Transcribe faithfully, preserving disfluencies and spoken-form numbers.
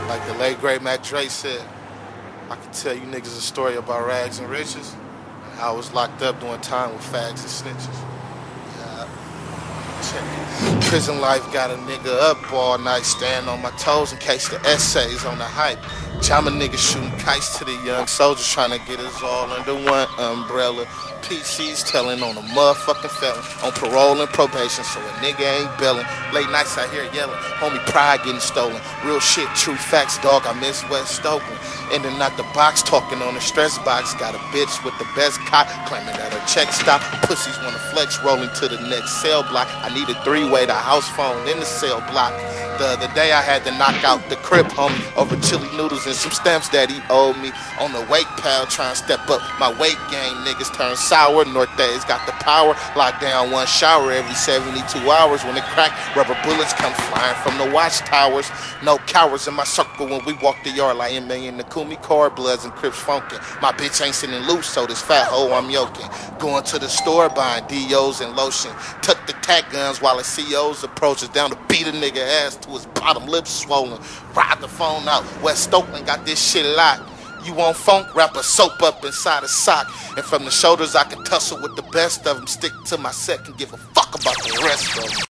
Like the late great Mac Dre said, I can tell you niggas a story about rags and riches. I was locked up doing time with fags and snitches. Yeah. Check it. Prison life got a nigga up all night, staying on my toes in case the essays on the hype. Jama niggas shooting kites to the young soldiers, trying to get us all under one umbrella. P Cs telling on a motherfucking felon, on parole and probation, so a nigga ain't bailing. Late nights I hear yelling, homie pride getting stolen. Real shit, true facts, dog, I miss West Oakland. Ending out the box, talking on the stress box. Got a bitch with the best cock, claiming that her check stop. Pussies wanna flex, rolling to the next cell block. I need a three-way, the house phone in the cell block. The other day I had to knock out the crib, homie, over chili noodles and some stamps that he owed me. On the weight pal, trying to step up my weight game. Niggas turn sour, Northe's got the power. Lock down one shower every seventy-two hours. When it crack, rubber bullets come flying from the watchtowers. No cowards in my circle when we walk the yard like M A in the Kumi car, Bloods and Crips funkin'. My bitch ain't sitting loose, so this fat hoe I'm yoking. Going to the store buying D Os and lotion. Tuck the tack guns while the C Os approaches down to beat a nigga ass to his bottom lip swollen. Ride the phone out, West Oakland got this shit locked. You want funk? Wrap a soap up inside a sock. And from the shoulders I can tussle with the best of them. Stick to my set and give a fuck about the rest of them.